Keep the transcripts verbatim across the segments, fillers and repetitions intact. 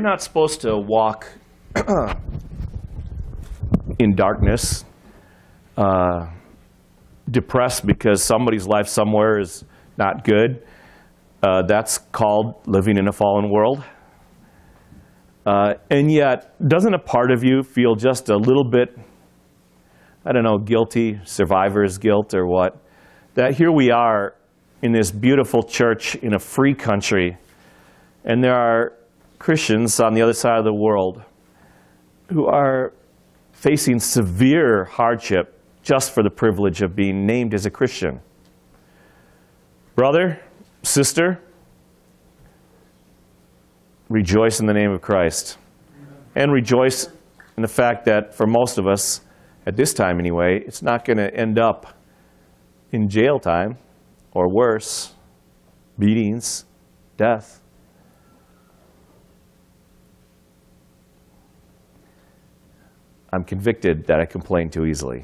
we're not supposed to walk in darkness, uh, depressed because somebody's life somewhere is not good. Uh, that's called living in a fallen world. Uh, and yet, doesn't a part of you feel just a little bit, I don't know, guilty, survivor's guilt or what, that here we are in this beautiful church in a free country, and there are Christians on the other side of the world who are facing severe hardship just for the privilege of being named as a Christian. Brother, sister, rejoice in the name of Christ. And rejoice in the fact that for most of us, at this time anyway, it's not going to end up in jail time or worse, beatings, death. I'm convicted that I complain too easily.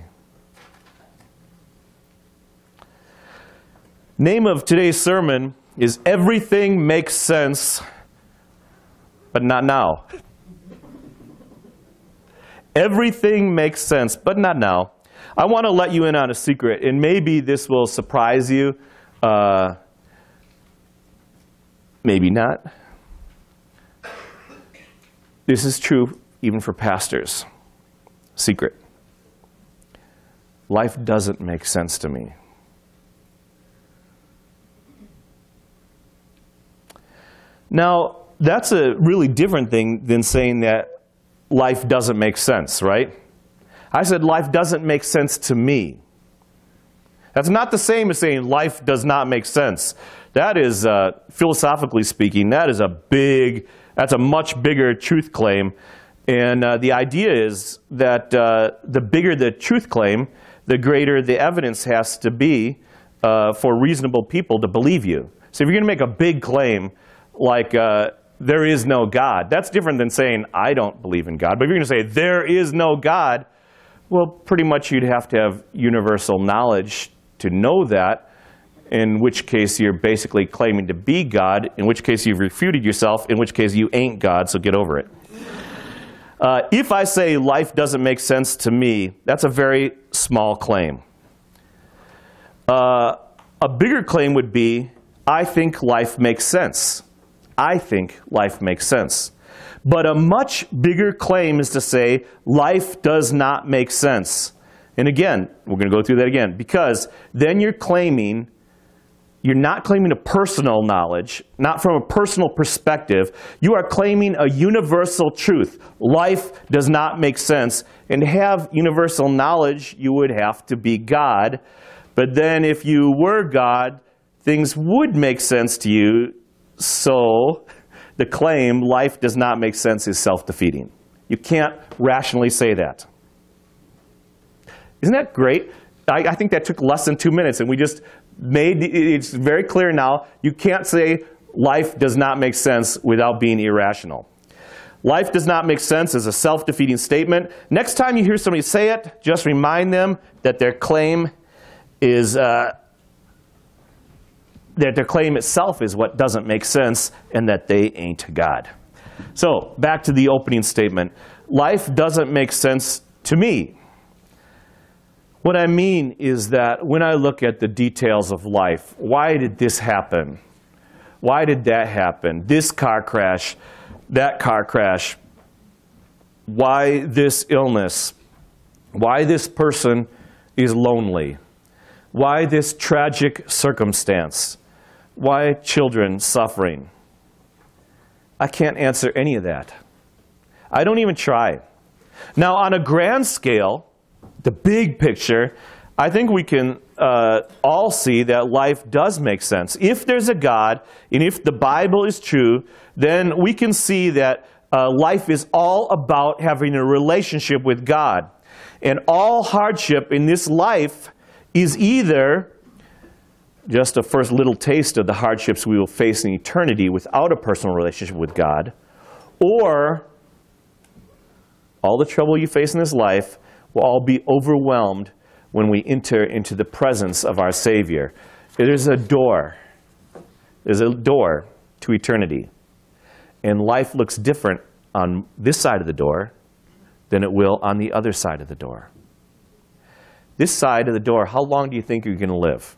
Name of today's sermon is Everything Makes Sense, but Not Now. Everything makes sense, but not now. I want to let you in on a secret, and maybe this will surprise you. Uh, maybe not. This is true even for pastors. Secret. Life doesn't make sense to me. Now, that's a really different thing than saying that life doesn't make sense, right? I said life doesn't make sense to me. That's not the same as saying life does not make sense. That is, uh, philosophically speaking, that is a big, that's a much bigger truth claim. And uh, the idea is that uh, the bigger the truth claim, the greater the evidence has to be uh, for reasonable people to believe you. So if you're going to make a big claim like uh, there is no God, that's different than saying I don't believe in God. But if you're going to say there is no God, well, pretty much you'd have to have universal knowledge to know that, in which case you're basically claiming to be God, in which case you've refuted yourself, in which case you ain't God, so get over it. Uh, if I say life doesn't make sense to me, that's a very small claim. Uh, a bigger claim would be, I think life makes sense. I think life makes sense. But a much bigger claim is to say life does not make sense. And again, we're going to go through that again, because then you're claiming, you're not claiming a personal knowledge, not from a personal perspective. You are claiming a universal truth. Life does not make sense. And to have universal knowledge, you would have to be God. But then if you were God, things would make sense to you. So the claim, life does not make sense, is self-defeating. You can't rationally say that. Isn't that great? I, I think that took less than two minutes, and we just made, it's very clear now, you can't say life does not make sense without being irrational. Life does not make sense is a self-defeating statement. Next time you hear somebody say it, just remind them that their claim is, uh, that their claim itself is what doesn't make sense, and that they ain't God. So, back to the opening statement. Life doesn't make sense to me. What I mean is that when I look at the details of life, why did this happen? Why did that happen? This car crash, that car crash. Why this illness? Why this person is lonely? Why this tragic circumstance? Why children suffering? I can't answer any of that. I don't even try. Now, on a grand scale, the big picture, I think we can uh, all see that life does make sense. If there's a God, and if the Bible is true, then we can see that uh, life is all about having a relationship with God. And all hardship in this life is either just a first little taste of the hardships we will face in eternity without a personal relationship with God, or all the trouble you face in this life will all be overwhelmed when we enter into the presence of our Savior. There's a door. There's a door to eternity. And life looks different on this side of the door than it will on the other side of the door. This side of the door, how long do you think you're going to live?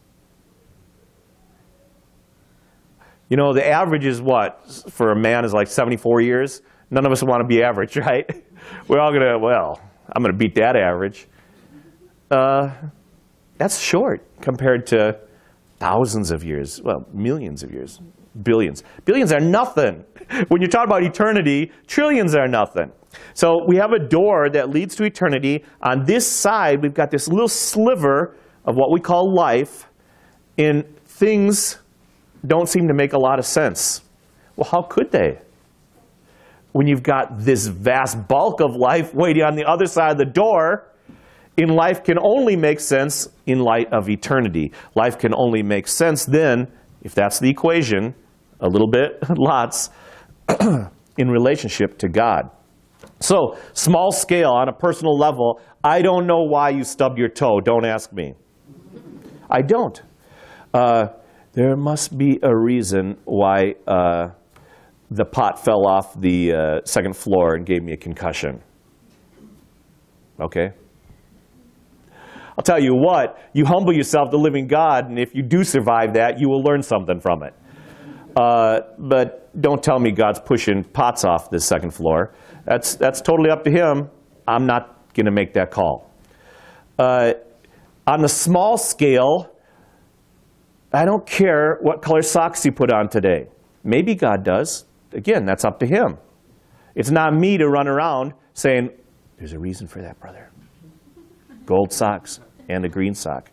You know, the average is what? For a man is like seventy-four years. None of us want to be average, right? We're all going to, well, I'm going to beat that average. Uh, that's short compared to thousands of years, well, millions of years, billions. Billions are nothing. When you talk about eternity, trillions are nothing. So we have a door that leads to eternity. On this side, we've got this little sliver of what we call life, and things don't seem to make a lot of sense. Well, how could they? When you've got this vast bulk of life waiting on the other side of the door, in life can only make sense in light of eternity. Life can only make sense then, if that's the equation, a little bit, lots, in relationship to God. So, small scale, on a personal level, I don't know why you stubbed your toe. Don't ask me. I don't. Uh, there must be a reason why uh, the pot fell off the uh, second floor and gave me a concussion. Okay? I'll tell you what, you humble yourself to the living God, and if you do survive that, you will learn something from it. Uh, but don't tell me God's pushing pots off the second floor. That's, that's totally up to him. I'm not going to make that call. Uh, on the small scale, I don't care what color socks you put on today. Maybe God does. Again, that's up to him. It's not me to run around saying, there's a reason for that, brother. Gold socks and a green sock.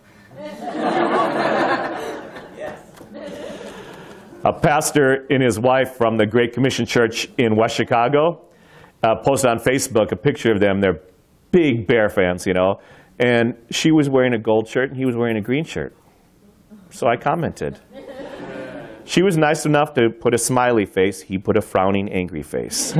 A pastor and his wife from the Great Commission Church in West Chicago uh, posted on Facebook a picture of them. They're big Bear fans, you know. And she was wearing a gold shirt and he was wearing a green shirt. So I commented. She was nice enough to put a smiley face. He put a frowning, angry face.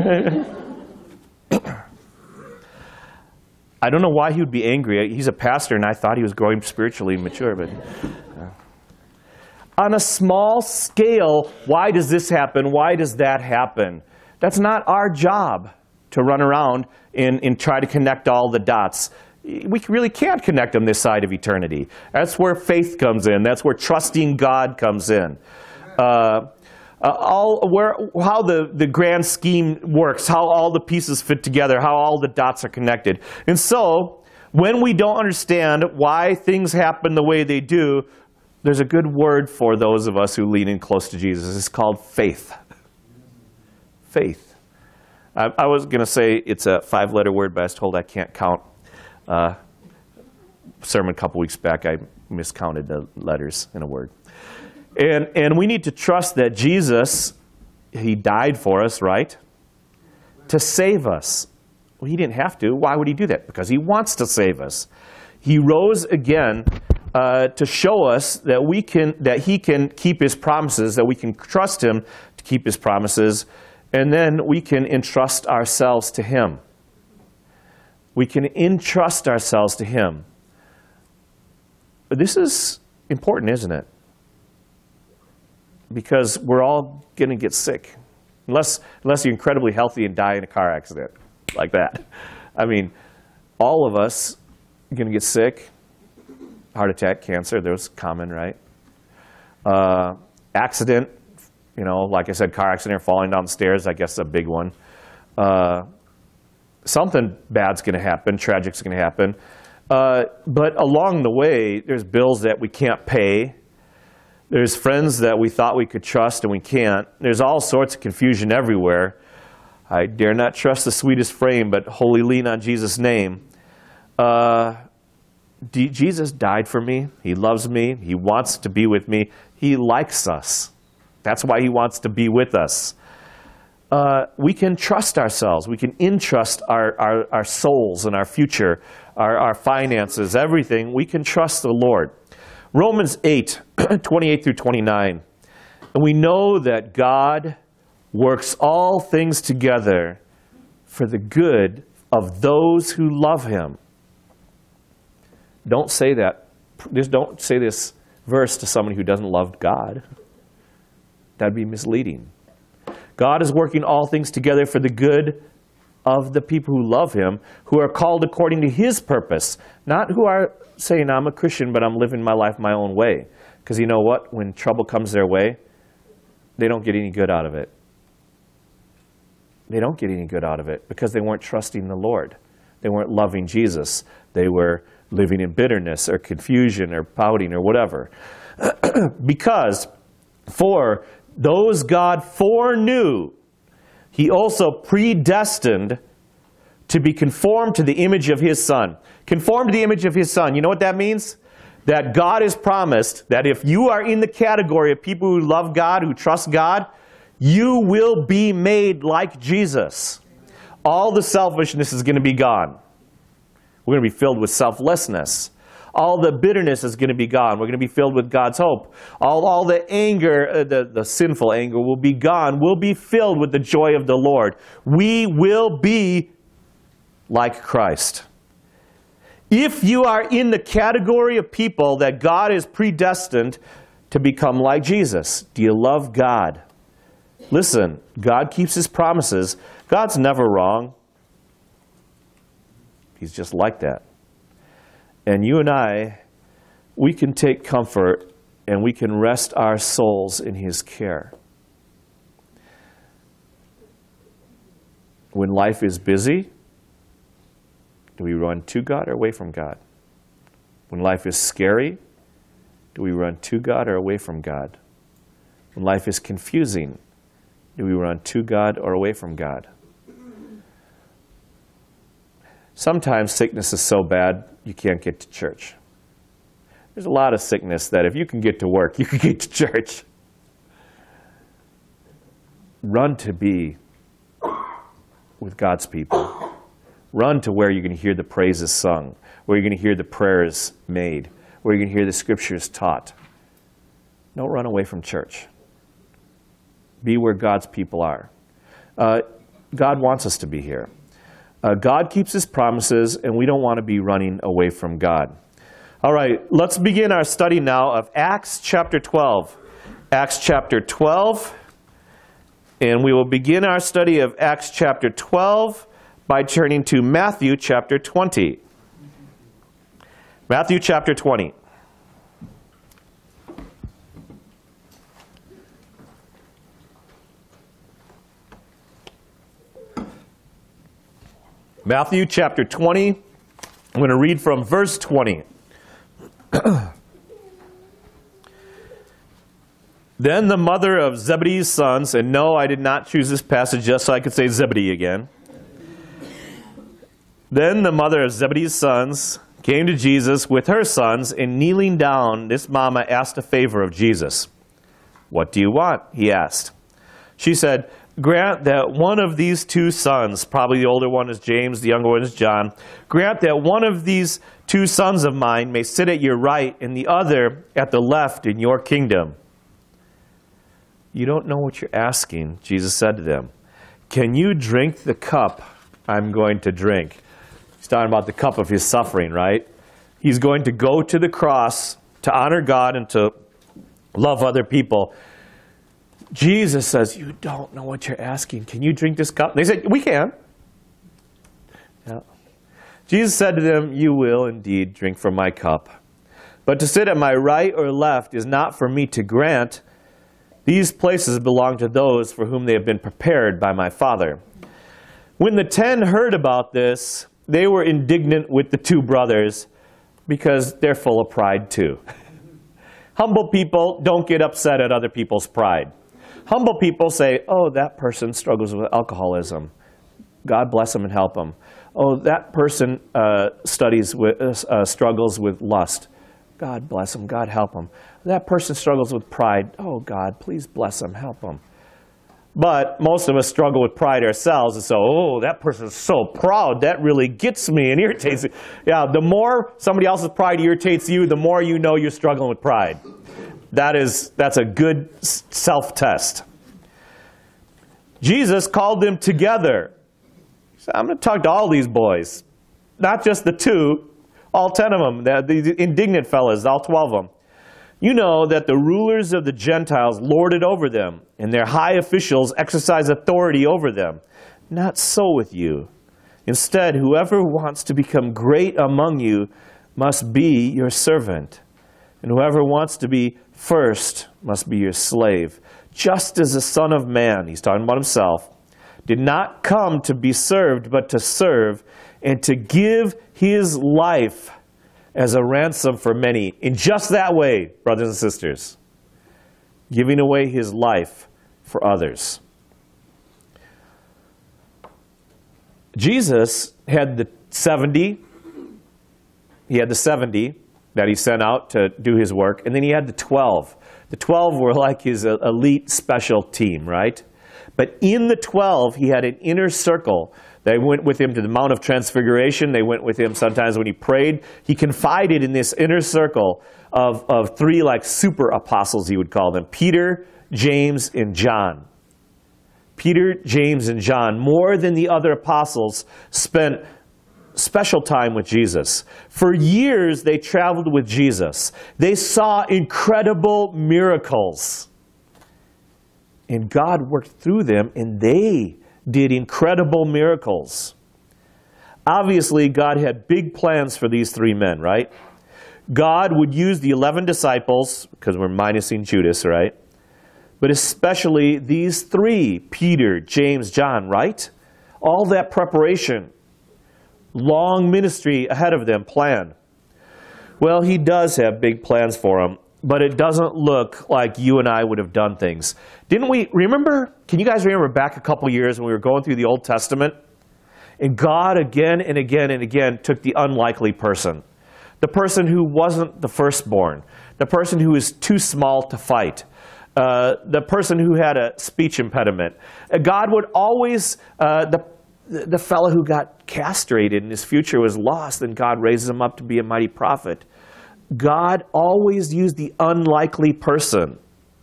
I don't know why he would be angry. He's a pastor, and I thought he was growing spiritually mature. But uh. On a small scale, why does this happen? Why does that happen? That's not our job to run around and, and try to connect all the dots. We really can't connect them this side of eternity. That's where faith comes in. That's where trusting God comes in. Uh, uh, all where how the, the grand scheme works, how all the pieces fit together, how all the dots are connected. And so, when we don't understand why things happen the way they do, there's a good word for those of us who lean in close to Jesus. It's called faith. Faith. I, I was going to say it's a five-letter word, but I was told I can't count. Uh, sermon a couple weeks back, I miscounted the letters in a word. And, and we need to trust that Jesus, he died for us, right? To save us. Well, he didn't have to. Why would he do that? Because he wants to save us. He rose again uh, to show us that we can, that he can keep his promises, that we can trust him to keep his promises, and then we can entrust ourselves to him. We can entrust ourselves to him. But this is important, isn't it? Because we're all going to get sick. Unless, unless you're incredibly healthy and die in a car accident like that. I mean, all of us are going to get sick. Heart attack, cancer, those common, right? Uh, accident, you know, like I said, car accident, falling down the stairs, I guess a big one. Uh, something bad's going to happen, tragic's going to happen. Uh, but along the way, there's bills that we can't pay. There's friends that we thought we could trust and we can't. There's all sorts of confusion everywhere. I dare not trust the sweetest frame, but wholly lean on Jesus' name. Uh, D- Jesus died for me. He loves me. He wants to be with me. He likes us. That's why he wants to be with us. Uh, we can trust ourselves. We can entrust our, our, our souls and our future, our, our finances, everything. We can trust the Lord. Romans eight, twenty-eight through twenty-nine. And we know that God works all things together for the good of those who love him. Don't say that. Just don't say this verse to someone who doesn't love God. That'd be misleading. God is working all things together for the good of the people who love him, who are called according to his purpose. Not who are saying, I'm a Christian, but I'm living my life my own way. Because you know what? When trouble comes their way, they don't get any good out of it. They don't get any good out of it because they weren't trusting the Lord. They weren't loving Jesus. They were living in bitterness or confusion or pouting or whatever. Because for those God foreknew, he also predestined to be conformed to the image of his Son. Conformed to the image of his Son. You know what that means? That God has promised that if you are in the category of people who love God, who trust God, you will be made like Jesus. All the selfishness is going to be gone. We're going to be filled with selflessness. All the bitterness is going to be gone. We're going to be filled with God's hope. All, all the anger, uh, the, the sinful anger will be gone. We'll be filled with the joy of the Lord. We will be like Christ. If you are in the category of people that God is predestined to become like Jesus, do you love God? Listen, God keeps his promises. God's never wrong. He's just like that. And you and I, we can take comfort and we can rest our souls in his care. When life is busy, do we run to God or away from God? When life is scary, do we run to God or away from God? When life is confusing, do we run to God or away from God? Sometimes sickness is so bad you can't get to church. There's a lot of sickness that if you can get to work, you can get to church. Run to be with God's people. Run to where you're going to hear the praises sung, where you're going to hear the prayers made, where you're going to hear the scriptures taught. Don't run away from church. Be where God's people are. Uh, God wants us to be here. Uh, God keeps his promises, and we don't want to be running away from God. All right, let's begin our study now of Acts chapter twelve. Acts chapter twelve, and we will begin our study of Acts chapter twelve by turning to Matthew chapter twenty. Matthew chapter twenty. Matthew chapter twenty, I'm going to read from verse twenty. Then the mother of Zebedee's sons, and no, I did not choose this passage just so I could say Zebedee again. Then the mother of Zebedee's sons came to Jesus with her sons, and kneeling down, this mama asked a favor of Jesus. What do you want? He asked. She said, grant that one of these two sons, probably the older one is James, the younger one is John, grant that one of these two sons of mine may sit at your right and the other at the left in your kingdom. You don't know what you're asking, Jesus said to them. Can you drink the cup I'm going to drink? He's talking about the cup of his suffering, right? He's going to go to the cross to honor God and to love other people. Jesus says, you don't know what you're asking. Can you drink this cup? They said, we can. Yeah. Jesus said to them, you will indeed drink from my cup. But to sit at my right or left is not for me to grant. These places belong to those for whom they have been prepared by my Father. When the ten heard about this, they were indignant with the two brothers because they're full of pride too. Humble people don't get upset at other people's pride. Humble people say, oh, that person struggles with alcoholism. God bless them and help them. Oh, that person uh, studies with, uh, struggles with lust. God bless them. God help them. That person struggles with pride. Oh, God, please bless them. Help them. But most of us struggle with pride ourselves. And so, oh, that person is so proud. That really gets me and irritates me. Yeah, the more somebody else's pride irritates you, the more you know you're struggling with pride. That is, that's a good self-test. Jesus called them together. He said, I'm going to talk to all these boys. Not just the two, all ten of them, the, the indignant fellas, all twelve of them. You know that the rulers of the Gentiles lord it over them, and their high officials exercise authority over them. Not so with you. Instead, whoever wants to become great among you must be your servant, and whoever wants to be first must be your slave. Just as the Son of Man, he's talking about himself, did not come to be served, but to serve, and to give his life as a ransom for many. In just that way, brothers and sisters, giving away his life for others. Jesus had the seventy. He had the seventy that he sent out to do his work, and then he had the twelve. The twelve were like his elite special team, right? But in the twelve, he had an inner circle. They went with him to the Mount of Transfiguration. They went with him sometimes when he prayed. He confided in this inner circle of, of three like super apostles, he would call them. Peter, James, and John. Peter, James, and John, more than the other apostles, spent special time with Jesus. For years, they traveled with Jesus. They saw incredible miracles. And God worked through them, and they did incredible miracles. Obviously, God had big plans for these three men, right? God would use the eleven disciples, because we're minusing Judas, right? But especially these three, Peter, James, John, right? All that preparation, long ministry ahead of them planned. Well, he does have big plans for them, but it doesn't look like you and I would have done things. Didn't we remember? Can you guys remember back a couple years when we were going through the Old Testament? And God again and again and again took the unlikely person. The person who wasn't the firstborn. The person who was too small to fight. Uh, the person who had a speech impediment. Uh, God would always, uh, the, the fellow who got castrated and his future was lost, and God raises him up to be a mighty prophet. God always used the unlikely person.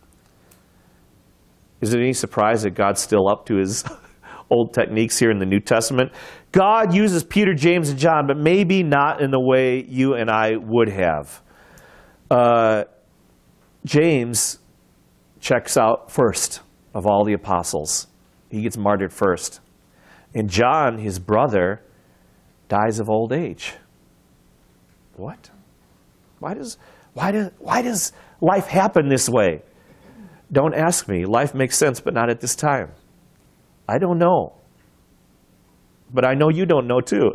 Is it any surprise that God's still up to his old techniques here in the New Testament? God uses Peter, James, and John, but maybe not in the way you and I would have. Uh, James checks out first of all the apostles. He gets martyred first. And John, his brother, dies of old age. What? Why does, why does, why does life happen this way? Don't ask me. Life makes sense, but not at this time. I don't know. But I know you don't know too.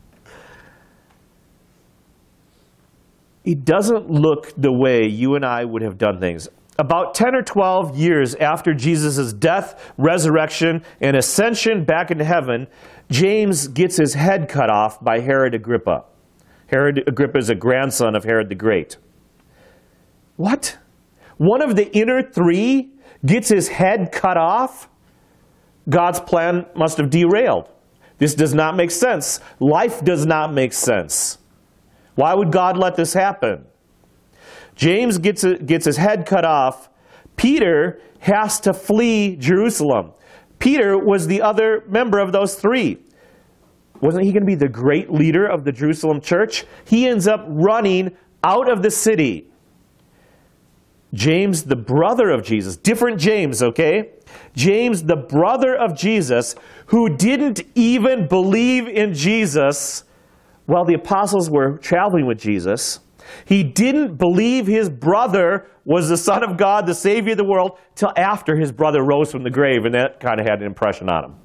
It doesn't look the way you and I would have done things. About ten or twelve years after Jesus' death, resurrection, and ascension back into heaven, James gets his head cut off by Herod Agrippa. Herod Agrippa is a grandson of Herod the Great. What? One of the inner three gets his head cut off? God's plan must have derailed. This does not make sense. Life does not make sense. Why would God let this happen? James gets, a, gets his head cut off. Peter has to flee Jerusalem. Peter was the other member of those three. Wasn't he going to be the great leader of the Jerusalem church? He ends up running out of the city. James, the brother of Jesus, different James, okay? James, the brother of Jesus, who didn't even believe in Jesus while the apostles were traveling with Jesus. He didn't believe his brother was the Son of God, the Savior of the world, till after his brother rose from the grave, and that kind of had an impression on him.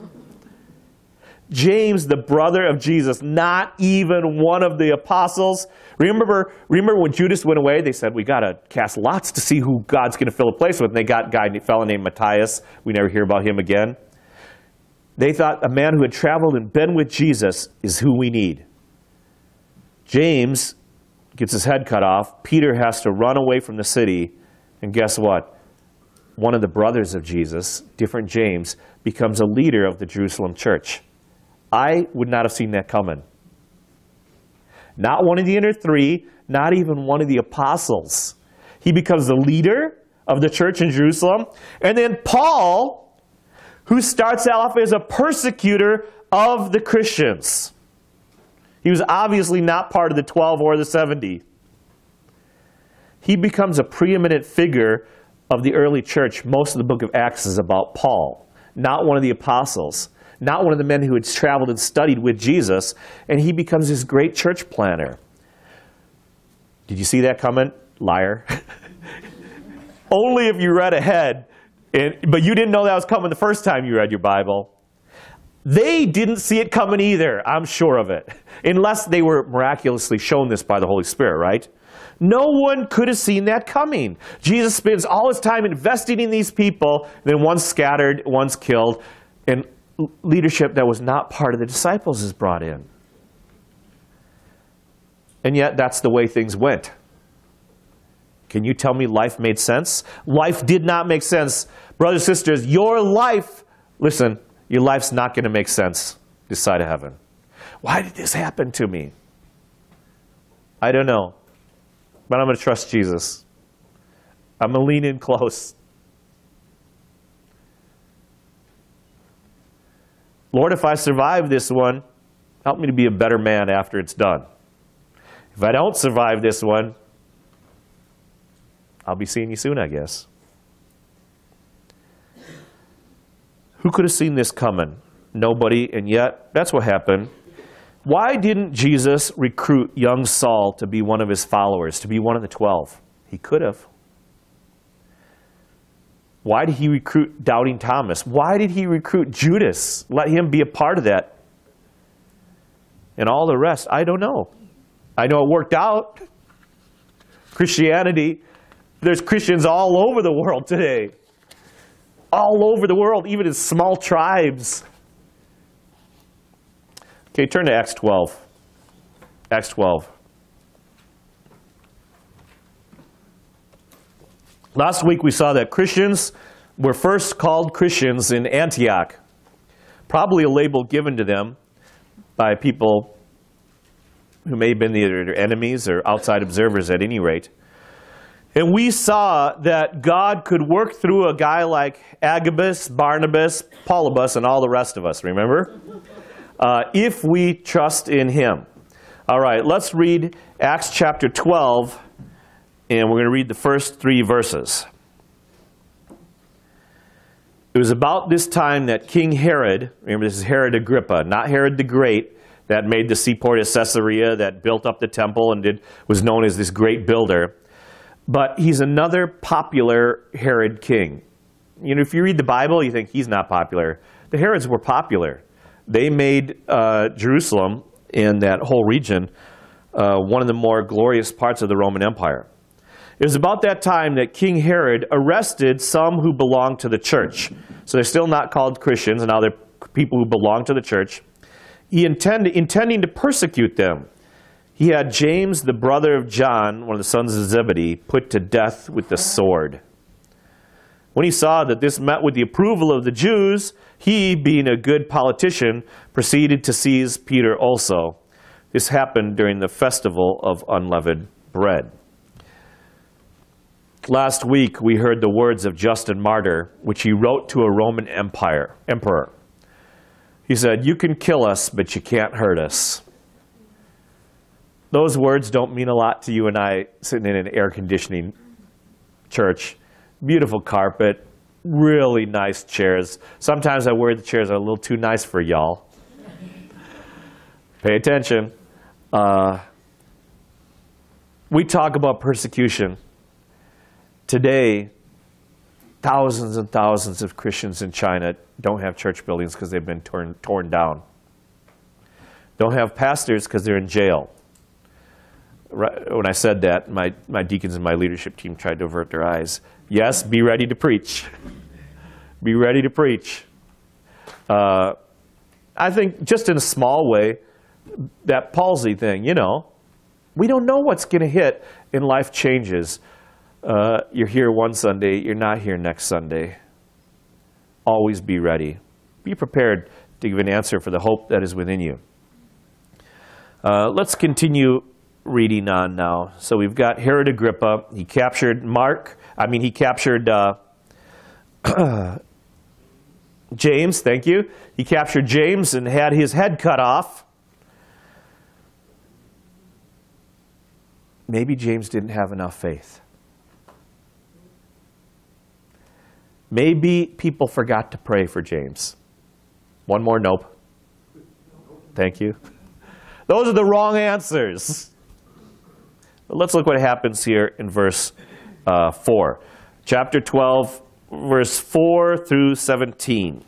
James, the brother of Jesus, not even one of the apostles. Remember, remember when Judas went away, they said, we got to cast lots to see who God's going to fill a place with. And they got a guy, a fellow named Matthias. We never hear about him again. They thought a man who had traveled and been with Jesus is who we need. James gets his head cut off. Peter has to run away from the city. And guess what? One of the brothers of Jesus, different James, becomes a leader of the Jerusalem church. I would not have seen that coming. Not one of the inner three, not even one of the apostles. He becomes the leader of the church in Jerusalem. And then Paul, who starts off as a persecutor of the Christians. He was obviously not part of the twelve or the seventy. He becomes a preeminent figure of the early church. Most of the book of Acts is about Paul, not one of the apostles, not one of the men who had traveled and studied with Jesus, and he becomes this great church planner. Did you see that coming? Liar. Only if you read ahead, and, but you didn't know that was coming the first time you read your Bible. They didn't see it coming either, I'm sure of it, unless they were miraculously shown this by the Holy Spirit, right? No one could have seen that coming. Jesus spends all his time investing in these people, then one's scattered, one's killed, and leadership that was not part of the disciples is brought in. And yet, that's the way things went. Can you tell me life made sense? Life did not make sense. Brothers and sisters, your life, listen, your life's not going to make sense this side of heaven. Why did this happen to me? I don't know. But I'm going to trust Jesus. I'm going to lean in close. Lord, if I survive this one, help me to be a better man after it's done. If I don't survive this one, I'll be seeing you soon, I guess. Who could have seen this coming? Nobody, and yet that's what happened. Why didn't Jesus recruit young Saul to be one of his followers, to be one of the twelve? He could have. Why did he recruit doubting Thomas? Why did he recruit Judas? Let him be a part of that. And all the rest, I don't know. I know it worked out. Christianity, there's Christians all over the world today. All over the world, even in small tribes. Okay, turn to Acts twelve. Acts twelve. Last week we saw that Christians were first called Christians in Antioch. Probably a label given to them by people who may have been either their enemies or outside observers at any rate. And we saw that God could work through a guy like Agabus, Barnabas, Paulus, and all the rest of us, remember? Uh, if we trust in him. All right, let's read Acts chapter twelve, and we're going to read the first three verses. It was about this time that King Herod, remember this is Herod Agrippa, not Herod the Great, that made the seaport of Caesarea, that built up the temple and did, was known as this great builder. But he's another popular Herod king. You know, if you read the Bible, you think he's not popular. The Herods were popular. They made uh, Jerusalem and that whole region uh, one of the more glorious parts of the Roman Empire. It was about that time that King Herod arrested some who belonged to the church. So they're still not called Christians, and now they're people who belong to the church. He intended, intending to persecute them. He had James, the brother of John, one of the sons of Zebedee, put to death with the sword. When he saw that this met with the approval of the Jews, he, being a good politician, proceeded to seize Peter also. This happened during the festival of unleavened bread. Last week, we heard the words of Justin Martyr, which he wrote to a Roman empire, emperor. He said, "You can kill us, but you can't hurt us." Those words don't mean a lot to you and I sitting in an air conditioning church. Beautiful carpet, really nice chairs. Sometimes I worry the chairs are a little too nice for y'all. Pay attention. Uh, we talk about persecution. Today, thousands and thousands of Christians in China don't have church buildings because they've been torn, torn down. Don't have pastors because they're in jail. Right, when I said that, my, my deacons and my leadership team tried to avert their eyes. Yes, be ready to preach. Be ready to preach. Uh, I think just in a small way, that palsy thing, you know, we don't know what's going to hit and life changes. Uh, you're here one Sunday, you're not here next Sunday. Always be ready. Be prepared to give an answer for the hope that is within you. Uh, let's continue reading on now. So we've got Herod Agrippa. He captured Mark. I mean, he captured uh, James. Thank you. He captured James and had his head cut off. Maybe James didn't have enough faith. Maybe people forgot to pray for James. One more nope. Thank you. Those are the wrong answers. But let's look what happens here in verse uh, four. Chapter twelve, verse four through seventeen.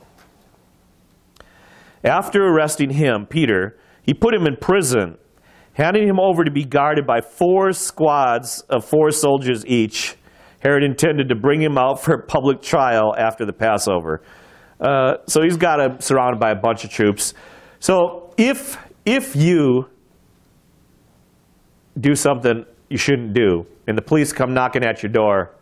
After arresting him, Peter, he put him in prison, handing him over to be guarded by four squads of four soldiers each. Herod intended to bring him out for a public trial after the Passover. Uh, so he's got him surrounded by a bunch of troops. So if, if you do something you shouldn't do, and the police come knocking at your door,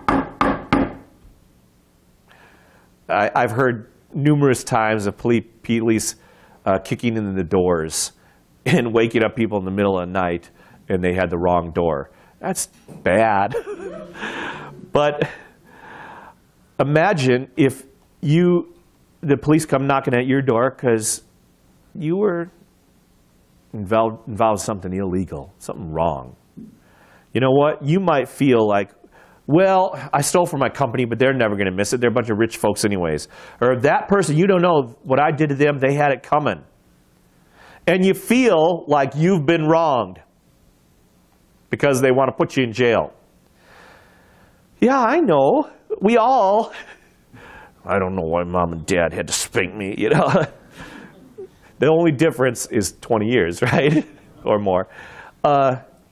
I, I've heard numerous times of police uh, kicking in the doors and waking up people in the middle of the night, and they had the wrong door. That's bad. But imagine if you, the police come knocking at your door because you were involved, involved in something illegal, something wrong. You know what? You might feel like, well, I stole from my company, but they're never going to miss it. They're a bunch of rich folks anyways. Or that person, you don't know what I did to them. They had it coming. And you feel like you've been wronged because they want to put you in jail. Yeah, I know. We all. I don't know why mom and dad had to spank me, you know. The only difference is twenty years, right? Or more. Uh,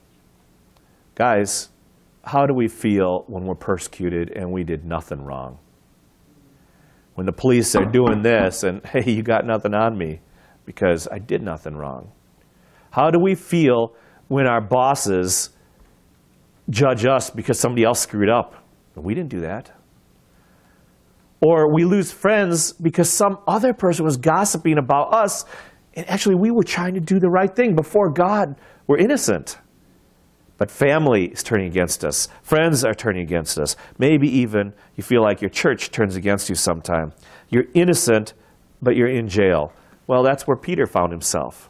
guys, how do we feel when we're persecuted and we did nothing wrong? When the police are doing this and, hey, you got nothing on me because I did nothing wrong. How do we feel when our bosses judge us because somebody else screwed up? We didn't do that. Or we lose friends because some other person was gossiping about us, and actually we were trying to do the right thing before God. We're innocent. But family is turning against us. Friends are turning against us. Maybe even you feel like your church turns against you sometime. You're innocent, but you're in jail. Well, that's where Peter found himself.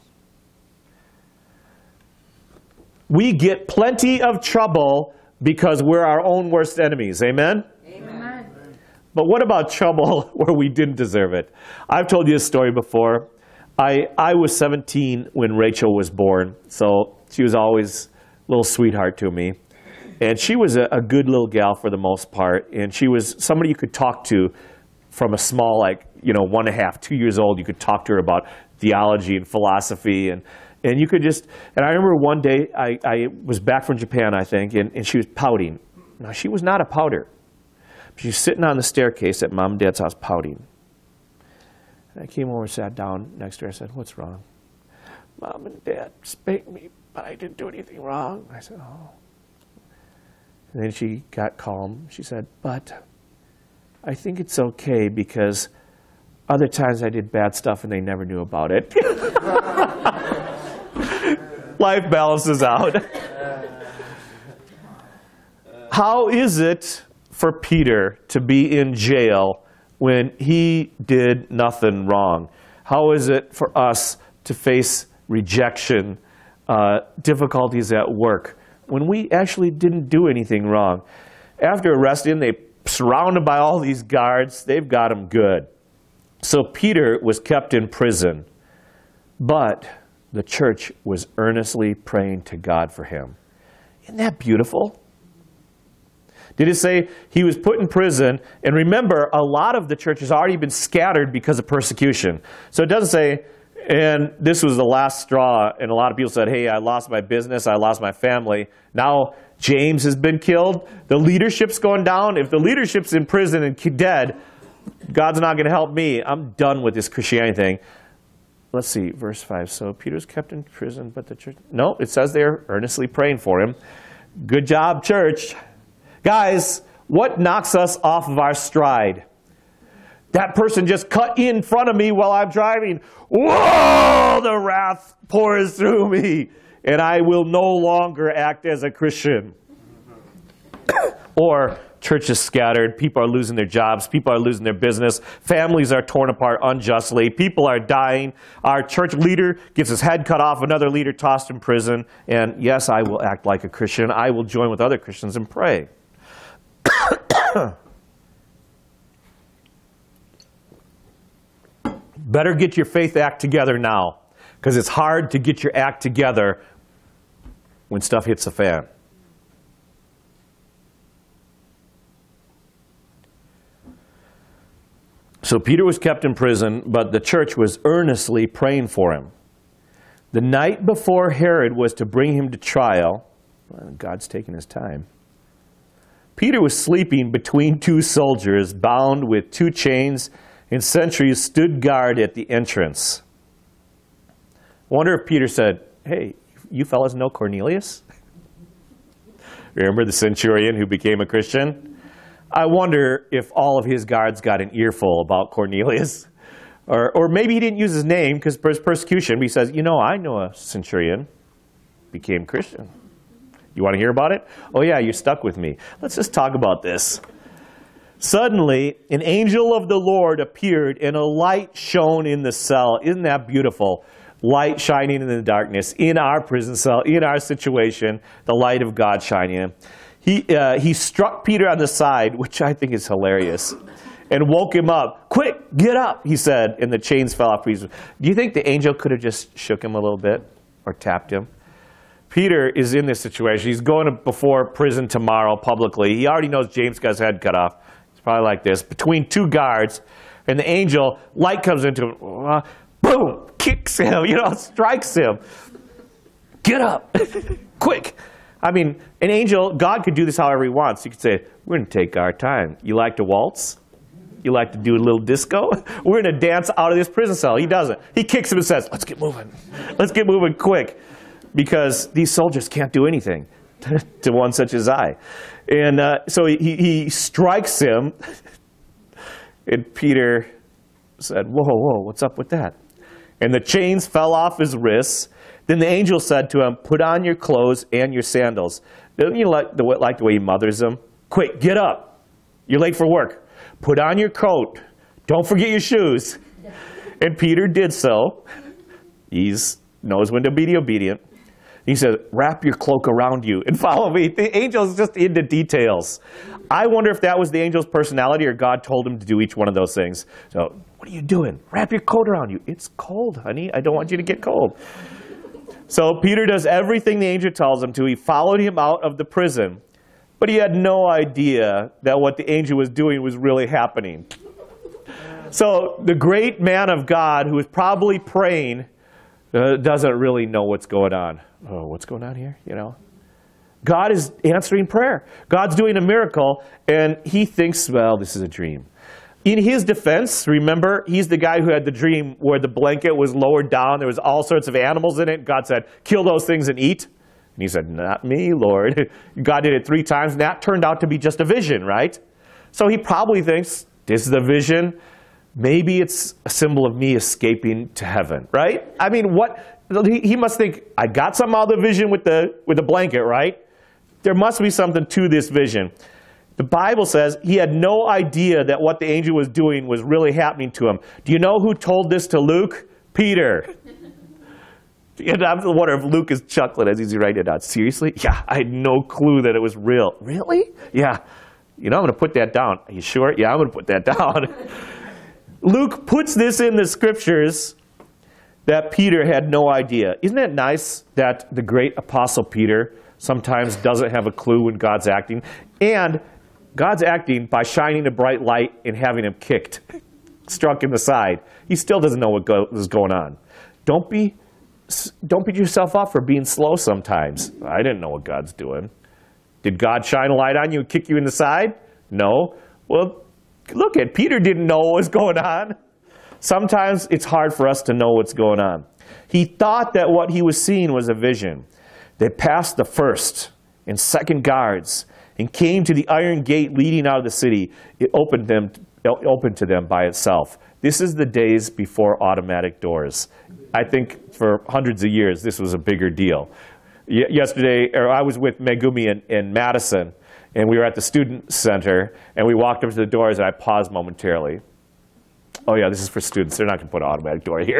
We get plenty of trouble because we're our own worst enemies. Amen? Amen. But what about trouble where we didn't deserve it? I've told you a story before. I, I was seventeen when Rachel was born, so she was always a little sweetheart to me. And she was a, a good little gal for the most part, and she was somebody you could talk to from a small, like, you know, one and a half, two years old. You could talk to her about theology and philosophy, and And you could just, and I remember one day, I, I was back from Japan, I think, and, and she was pouting. Now, she was not a pouter. She was sitting on the staircase at Mom and Dad's house pouting. And I came over and sat down next to her. I said, what's wrong? Mom and Dad spanked me, but I didn't do anything wrong. I said, oh. And then she got calm. She said, but I think it's okay because other times I did bad stuff and they never knew about it. Life balances out. How is it for Peter to be in jail when he did nothing wrong? How is it for us to face rejection, uh, difficulties at work, when we actually didn't do anything wrong? After arresting him, they're surrounded by all these guards. They've got him good. So Peter was kept in prison, but the church was earnestly praying to God for him. Isn't that beautiful? Did it say he was put in prison? And remember, a lot of the church has already been scattered because of persecution. So it doesn't say, and this was the last straw, and a lot of people said, hey, I lost my business, I lost my family. Now James has been killed. The leadership's going down. If the leadership's in prison and dead, God's not going to help me. I'm done with this Christianity thing. Let's see, verse five. So Peter's kept in prison, but the church... No, it says they're earnestly praying for him. Good job, church. Guys, what knocks us off of our stride? That person just cut in front of me while I'm driving. Whoa, the wrath pours through me, and I will no longer act as a Christian. Or church is scattered, people are losing their jobs, people are losing their business, families are torn apart unjustly, people are dying, our church leader gets his head cut off, another leader tossed in prison, and yes, I will act like a Christian. I will join with other Christians and pray. Better get your faith act together now, because it's hard to get your act together when stuff hits the fan. So Peter was kept in prison, but the church was earnestly praying for him. The night before Herod was to bring him to trial, well, God's taking his time, Peter was sleeping between two soldiers, bound with two chains, and sentries stood guard at the entrance. I wonder if Peter said, "Hey, you fellas know Cornelius?" Remember the centurion who became a Christian? I wonder if all of his guards got an earful about Cornelius. Or, or maybe he didn't use his name because for his persecution. But he says, you know, I know a centurion, became Christian. You want to hear about it? Oh yeah, you're stuck with me. Let's just talk about this. Suddenly, an angel of the Lord appeared and a light shone in the cell. Isn't that beautiful? Light shining in the darkness, in our prison cell, in our situation, the light of God shining in. He, uh, he struck Peter on the side, which I think is hilarious, and woke him up. "Quick, get up," he said, and the chains fell off. Do you think the angel could have just shook him a little bit or tapped him? Peter is in this situation. He's going before prison tomorrow publicly. He already knows James got his head cut off. It's probably like this, between two guards, and the angel, light comes into him, uh, boom, kicks him, you know, strikes him. Get up, quick. I mean, an angel, God could do this however he wants. He could say, we're going to take our time. You like to waltz? You like to do a little disco? We're going to dance out of this prison cell. He doesn't. He kicks him and says, let's get moving. Let's get moving quick. Because these soldiers can't do anything to one such as I. And uh, so he, he strikes him. And Peter said, whoa, whoa, what's up with that? And the chains fell off his wrists. Then the angel said to him, put on your clothes and your sandals. Don't you like the, like the way he mothers him? Quick, get up. You're late for work. Put on your coat. Don't forget your shoes. And Peter did so. He knows when to be obedient. He said, wrap your cloak around you and follow me. The angel's just into details. I wonder if that was the angel's personality or God told him to do each one of those things. So, what are you doing? Wrap your coat around you. It's cold, honey. I don't want you to get cold. So Peter does everything the angel tells him to. He followed him out of the prison. But he had no idea that what the angel was doing was really happening. So the great man of God, who was probably praying, uh, doesn't really know what's going on. Oh, what's going on here? You know, God is answering prayer. God's doing a miracle, and he thinks, well, this is a dream. In his defense, remember, he's the guy who had the dream where the blanket was lowered down. There was all sorts of animals in it. God said, kill those things and eat. And he said, not me, Lord. God did it three times, and that turned out to be just a vision, right? So he probably thinks, this is a vision. Maybe it's a symbol of me escaping to heaven, right? I mean, what? He must think, I got some other vision with the, with the blanket, right? There must be something to this vision. The Bible says he had no idea that what the angel was doing was really happening to him. Do you know who told this to Luke? Peter. And I wonder if Luke is chuckling as he's writing it out. Seriously? Yeah, I had no clue that it was real. Really? Yeah. You know, I'm going to put that down. Are you sure? Yeah, I'm going to put that down. Luke puts this in the scriptures that Peter had no idea. Isn't it nice that the great apostle Peter sometimes doesn't have a clue when God's acting? And God's acting by shining a bright light and having him kicked, struck in the side. He still doesn't know what go, is going on. Don't be, don't beat yourself up for being slow sometimes. I didn't know what God's doing. Did God shine a light on you and kick you in the side? No. Well, look at Peter didn't know what was going on. Sometimes it's hard for us to know what's going on. He thought that what he was seeing was a vision. They passed the first and second guards and came to the iron gate leading out of the city. It opened them, opened to them by itself. This is the days before automatic doors. I think for hundreds of years this was a bigger deal. Y- yesterday, or I was with Megumi in, in Madison, and we were at the student center, and we walked up to the doors, and I paused momentarily. Oh yeah, this is for students. They're not going to put an automatic door here.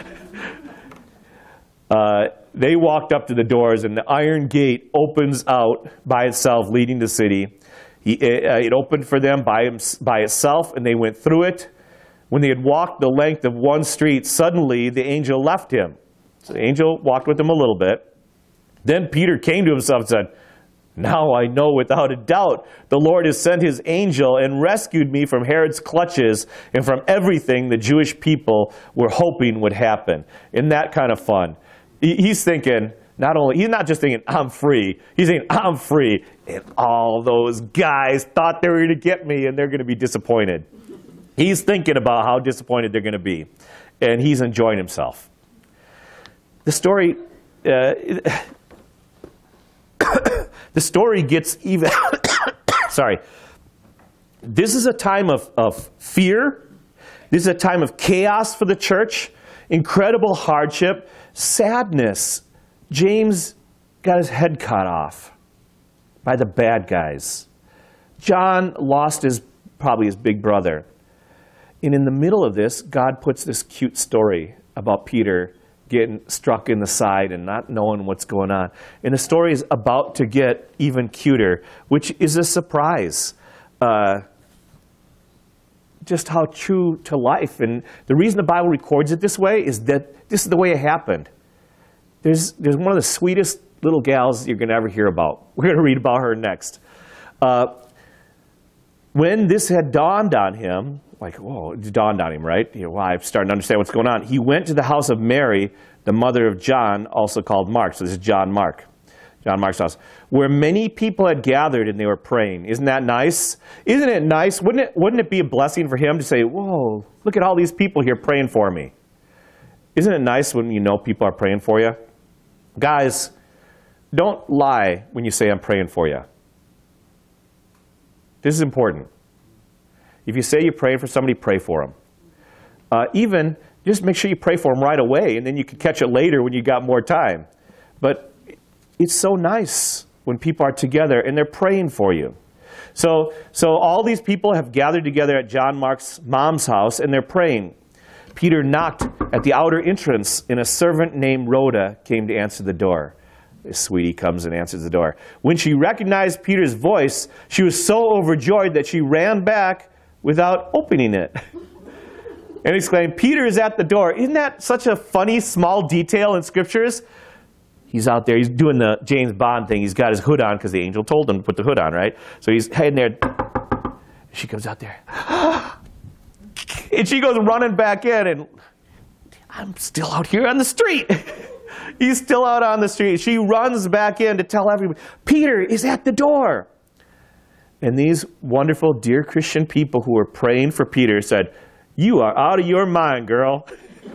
uh, They walked up to the doors, and the iron gate opens out by itself, leading to the city. He, uh, it opened for them by, by itself, and they went through it. When they had walked the length of one street, suddenly the angel left him. So the angel walked with him a little bit. Then Peter came to himself and said, now I know without a doubt the Lord has sent his angel and rescued me from Herod's clutches and from everything the Jewish people were hoping would happen. Isn't that kind of fun? He's thinking, not only, he's not just thinking, I'm free. He's saying, I'm free. And all those guys thought they were going to get me and they're going to be disappointed. He's thinking about how disappointed they're going to be. And he's enjoying himself. The story... Uh, The story gets even, sorry, this is a time of, of fear. This is a time of chaos for the church, incredible hardship, sadness. James got his head cut off by the bad guys. John lost his, probably his big brother. And in the middle of this, God puts this cute story about Peter getting struck in the side and not knowing what's going on. And the story is about to get even cuter, which is a surprise. Uh, just how true to life. And the reason the Bible records it this way is that this is the way it happened. There's, there's one of the sweetest little gals you're going to ever hear about. We're going to read about her next. Uh, when this had dawned on him, like, whoa, it dawned on him, right? You know, well, I'm starting to understand what's going on. He went to the house of Mary, the mother of John, also called Mark. So this is John Mark, John Mark's house, where many people had gathered and they were praying. Isn't that nice? Isn't it nice? Wouldn't it, wouldn't it be a blessing for him to say, whoa, look at all these people here praying for me? Isn't it nice when you know people are praying for you? Guys, don't lie when you say I'm praying for you. This is important. If you say you're praying for somebody, pray for them. Uh, even, just make sure you pray for them right away, and then you can catch it later when you got more time. But it's so nice when people are together and they're praying for you. So, so all these people have gathered together at John Mark's mom's house, and they're praying. Peter knocked at the outer entrance, and a servant named Rhoda came to answer the door. This sweetie comes and answers the door. When she recognized Peter's voice, she was so overjoyed that she ran back without opening it and exclaimed, Peter is at the door. Isn't that such a funny, small detail in scriptures? He's out there. He's doing the James Bond thing. He's got his hood on because the angel told him to put the hood on, right? So he's heading there. She comes out there. And she goes running back in, and I'm still out here on the street. He's still out on the street. She runs back in to tell everybody, Peter is at the door. And these wonderful, dear Christian people who were praying for Peter said, you are out of your mind, girl.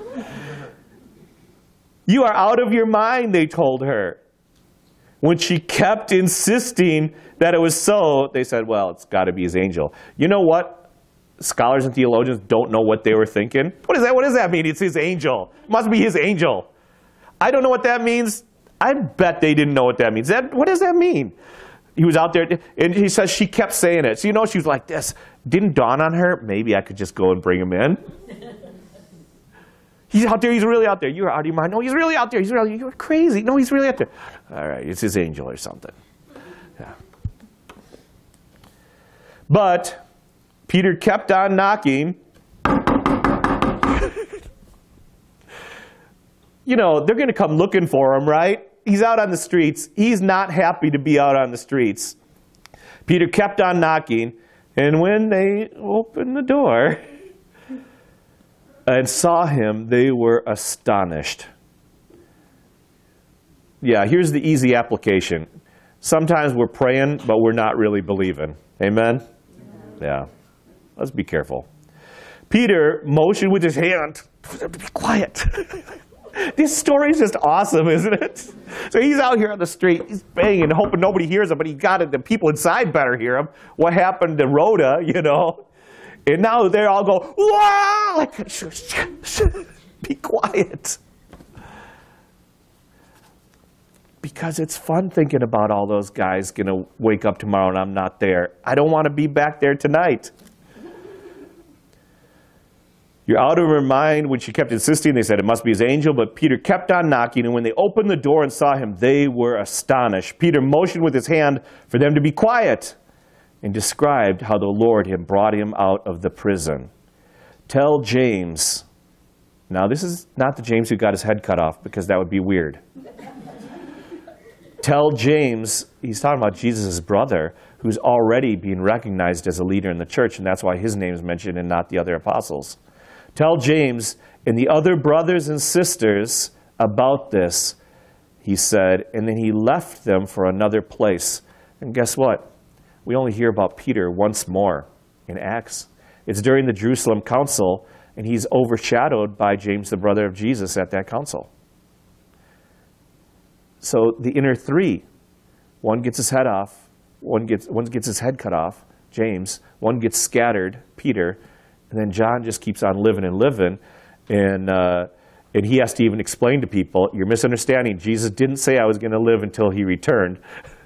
You are out of your mind, they told her. When she kept insisting that it was so, they said, well, it's got to be his angel. You know what? Scholars and theologians don't know what they were thinking. What is that? What does that mean? It's his angel. It must be his angel. I don't know what that means. I bet they didn't know what that means. That, what does that mean? He was out there, and he says she kept saying it. So you know, she was like this. Didn't dawn on her, maybe I could just go and bring him in. He's out there. He's really out there. You're out of your mind. No, he's really out there. He's really, you're crazy. No, he's really out there. All right, it's his angel or something. Yeah. But Peter kept on knocking. You know, they're going to come looking for him, right? He's out on the streets. He's not happy to be out on the streets. Peter kept on knocking, and when they opened the door and saw him, they were astonished. Yeah, here's the easy application. Sometimes we're praying, but we're not really believing. Amen? Yeah. Let's be careful. Peter motioned with his hand for them to be quiet. This story is just awesome, isn't it? So he's out here on the street, he's banging, hoping nobody hears him, but he got it, the people inside better hear him. What happened to Rhoda, you know? And now they all go, wow! Like, shh, shh, shh, be quiet. Because it's fun thinking about all those guys going to wake up tomorrow and I'm not there. I don't want to be back there tonight. You're out of her mind. When she kept insisting, they said it must be his angel, but Peter kept on knocking, and when they opened the door and saw him, they were astonished. Peter motioned with his hand for them to be quiet and described how the Lord had brought him out of the prison. tell James. Now, this is not the James who got his head cut off, because that would be weird. Tell James, he's talking about Jesus' brother, who's already being recognized as a leader in the church, and that's why his name is mentioned and not the other apostles. Tell James and the other brothers and sisters about this, he said, and then he left them for another place. And guess what? We only hear about Peter once more in Acts. It's during the Jerusalem council, and he's overshadowed by James, the brother of Jesus, at that council. So the inner three, one gets his head off, one gets, one gets his head cut off, James, one gets scattered, Peter, and then John just keeps on living and living, and, uh, and he has to even explain to people, you're misunderstanding, Jesus didn't say I was going to live until he returned.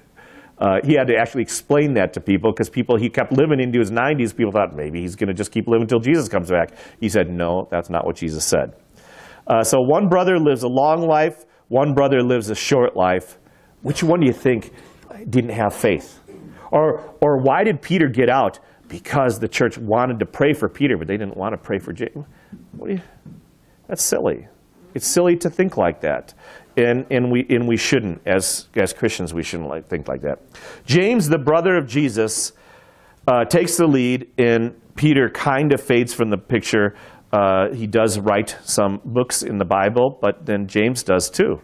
Uh, he had to actually explain that to people, because people, he kept living into his nineties. People thought maybe he's going to just keep living until Jesus comes back. He said, no, that's not what Jesus said. Uh, so one brother lives a long life, one brother lives a short life. Which one do you think didn't have faith? Or, or why did Peter get out? Because the church wanted to pray for Peter, but they didn't want to pray for James. What do you, that's silly. It's silly to think like that. And, and, we, and we shouldn't, as, as Christians, we shouldn't like, think like that. James, the brother of Jesus, uh, takes the lead, and Peter kind of fades from the picture. Uh, he does write some books in the Bible, but then James does too.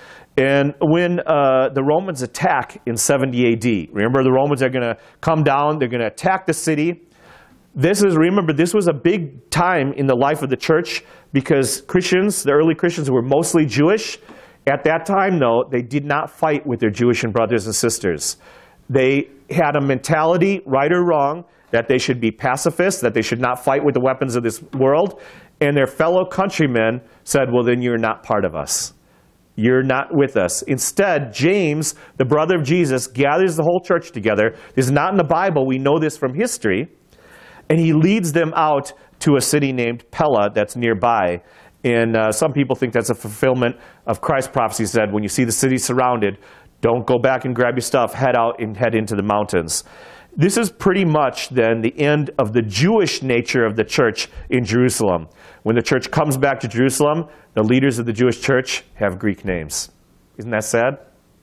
And when uh, the Romans attack in seventy A D, remember the Romans are going to come down, they're going to attack the city. This is, remember, this was a big time in the life of the church, because Christians, the early Christians, were mostly Jewish. At that time, though, they did not fight with their Jewish brothers and sisters. They had a mentality, right or wrong, that they should be pacifists, that they should not fight with the weapons of this world. And their fellow countrymen said, well, then you're not part of us. You're not with us. Instead, James, the brother of Jesus, gathers the whole church together. This is not in the Bible. We know this from history. And he leads them out to a city named Pella that's nearby. And uh, some people think that's a fulfillment of Christ's prophecy. He said, when you see the city surrounded, don't go back and grab your stuff. Head out and head into the mountains. This is pretty much then the end of the Jewish nature of the church in Jerusalem. When the church comes back to Jerusalem, the leaders of the Jewish church have Greek names. Isn't that sad?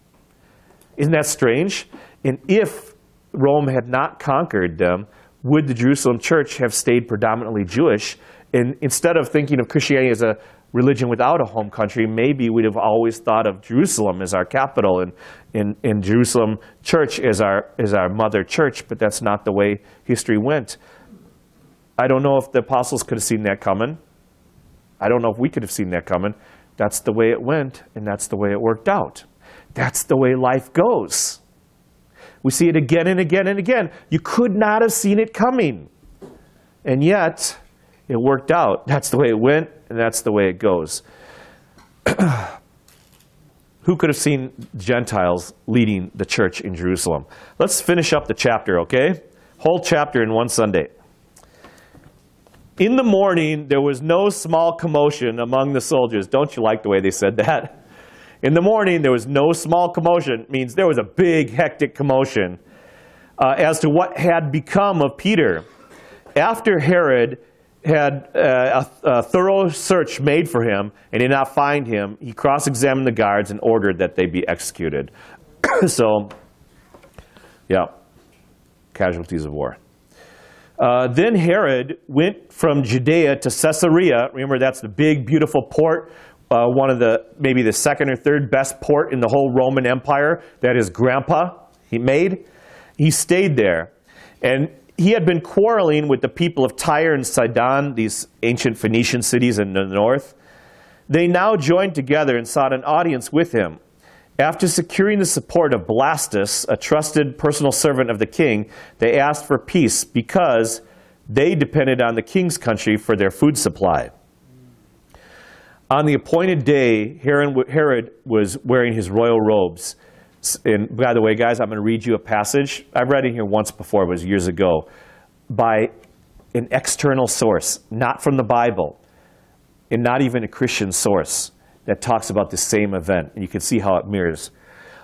Isn't that strange? And if Rome had not conquered them, would the Jerusalem church have stayed predominantly Jewish? And instead of thinking of Christianity as a religion without a home country, maybe we'd have always thought of Jerusalem as our capital and, and, and Jerusalem church as our, as our mother church, but that's not the way history went. I don't know if the apostles could have seen that coming. I don't know if we could have seen that coming. That's the way it went, and that's the way it worked out. That's the way life goes. We see it again and again and again. You could not have seen it coming. And yet, it worked out. That's the way it went, and that's the way it goes. Who could have seen Gentiles leading the church in Jerusalem? Let's finish up the chapter, okay? Whole chapter in one Sunday. In the morning, there was no small commotion among the soldiers. Don't you like the way they said that? In the morning, there was no small commotion. It means there was a big, hectic commotion uh, as to what had become of Peter. After Herod had uh, a, a thorough search made for him and did not find him, he cross-examined the guards and ordered that they be executed. So, yeah, casualties of war. Uh, then Herod went from Judea to Caesarea. Remember, that's the big, beautiful port, uh, one of the, maybe the second or third best port in the whole Roman Empire that his grandpa he made. He stayed there. And he had been quarreling with the people of Tyre and Sidon, these ancient Phoenician cities in the north. They now joined together and sought an audience with him. After securing the support of Blastus, a trusted personal servant of the king, they asked for peace because they depended on the king's country for their food supply. On the appointed day, Herod was wearing his royal robes. And by the way, guys, I'm going to read you a passage. I've read it here once before, it was years ago, by an external source, not from the Bible, and not even a Christian source, that talks about the same event. And you can see how it mirrors.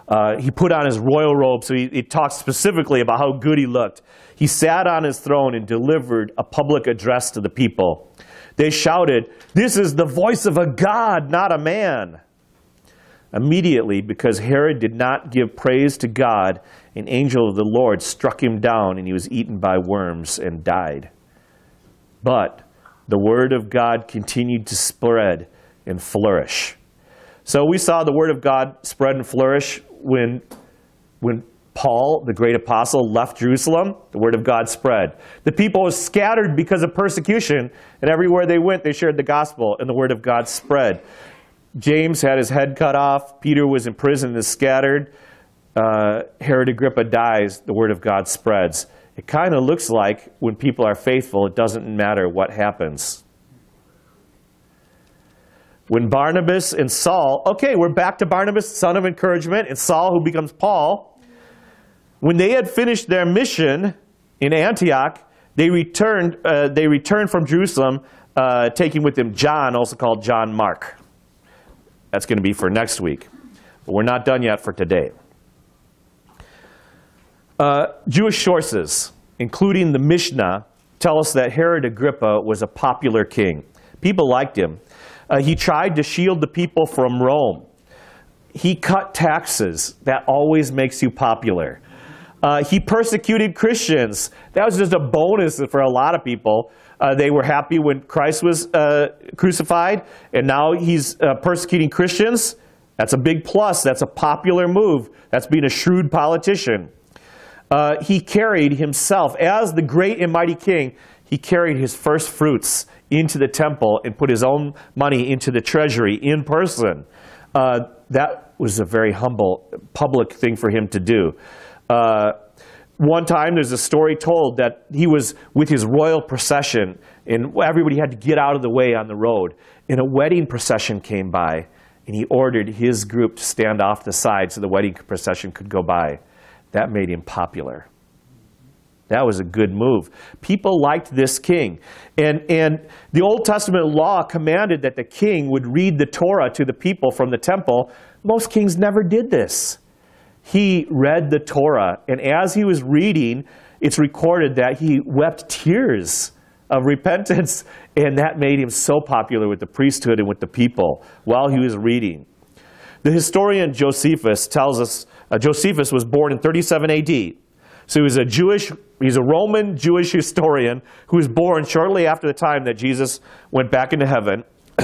Uh, he put on his royal robe, so he, he talks specifically about how good he looked. He sat on his throne and delivered a public address to the people. They shouted, "This is the voice of a God, not a man." Immediately, because Herod did not give praise to God, an angel of the Lord struck him down, and he was eaten by worms and died. But the word of God continued to spread and flourish. So we saw the word of God spread and flourish when, when Paul, the great apostle, left Jerusalem. The word of God spread. The people were scattered because of persecution, and everywhere they went, they shared the gospel, and the word of God spread. James had his head cut off. Peter was in prison and is scattered. Uh, Herod Agrippa dies. The word of God spreads. It kind of looks like when people are faithful, it doesn't matter what happens. When Barnabas and Saul, okay, we're back to Barnabas, son of encouragement, and Saul, who becomes Paul. When they had finished their mission in Antioch, they returned, uh, they returned from Jerusalem, uh, taking with them John, also called John Mark. That's going to be for next week. But we're not done yet for today. Uh, Jewish sources, including the Mishnah, tell us that Herod Agrippa was a popular king. People liked him. Uh, he tried to shield the people from Rome. He cut taxes. That always makes you popular. Uh, he persecuted Christians. That was just a bonus for a lot of people. Uh, they were happy when Christ was uh, crucified, and now he's uh, persecuting Christians. That's a big plus. That's a popular move. That's being a shrewd politician. Uh, he carried himself, as the great and mighty king, he carried his first fruits into the temple and put his own money into the treasury in person. Uh, that was a very humble, public thing for him to do. Uh, one time, there's a story told that he was with his royal procession, and everybody had to get out of the way on the road. And a wedding procession came by, and he ordered his group to stand off the side so the wedding procession could go by. That made him popular. That was a good move. People liked this king. And, and the Old Testament law commanded that the king would read the Torah to the people from the temple. Most kings never did this. He read the Torah, and as he was reading, it's recorded that he wept tears of repentance, and that made him so popular with the priesthood and with the people while he was reading. The historian Josephus tells us, uh, Josephus was born in thirty-seven A D, so he was a Jewish, he's a Roman Jewish historian who was born shortly after the time that Jesus went back into heaven.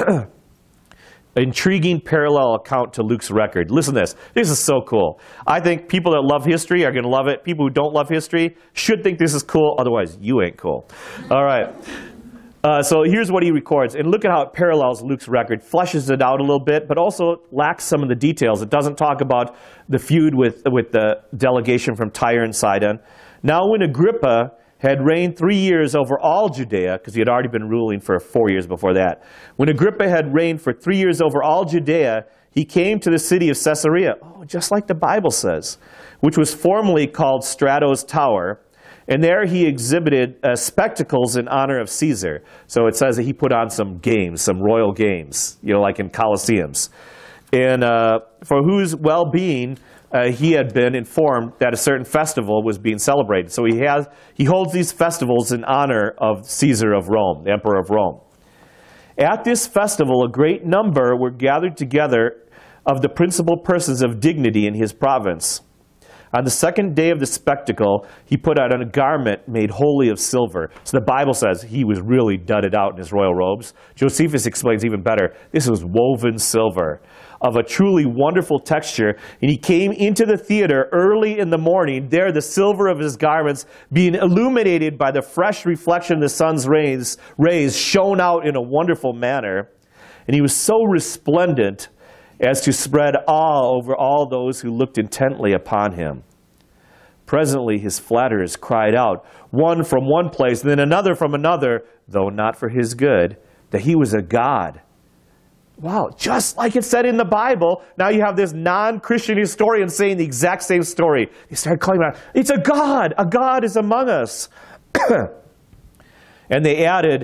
Intriguing parallel account to Luke's record. Listen to this. This is so cool. I think people that love history are going to love it. People who don't love history should think this is cool. Otherwise, you ain't cool. All right. Uh, so here's what he records. And look at how it parallels Luke's record. Fleshes it out a little bit, but also lacks some of the details. It doesn't talk about the feud with, with the delegation from Tyre and Sidon. Now when Agrippa had reigned three years over all Judea, because he had already been ruling for four years before that. When Agrippa had reigned for three years over all Judea, he came to the city of Caesarea, oh, just like the Bible says, which was formerly called Strato's Tower. And there he exhibited uh, spectacles in honor of Caesar. So it says that he put on some games, some royal games, you know, like in Colosseums. And uh, for whose well-being Uh, he had been informed that a certain festival was being celebrated. So he has he holds these festivals in honor of Caesar of Rome, the emperor of Rome. At this festival, a great number were gathered together of the principal persons of dignity in his province. On the second day of the spectacle, he put on a garment made wholly of silver. So the Bible says he was really dudded out in his royal robes. Josephus explains even better. This was woven silver of a truly wonderful texture. And he came into the theater early in the morning, there the silver of his garments being illuminated by the fresh reflection of the sun's rays, rays shone out in a wonderful manner. And he was so resplendent as to spread awe over all those who looked intently upon him. Presently his flatterers cried out, one from one place, then another from another, though not for his good, that he was a god. Wow, just like it said in the Bible, now you have this non-Christian historian saying the exact same story. They started calling out, it's a god, a god is among us. And they added,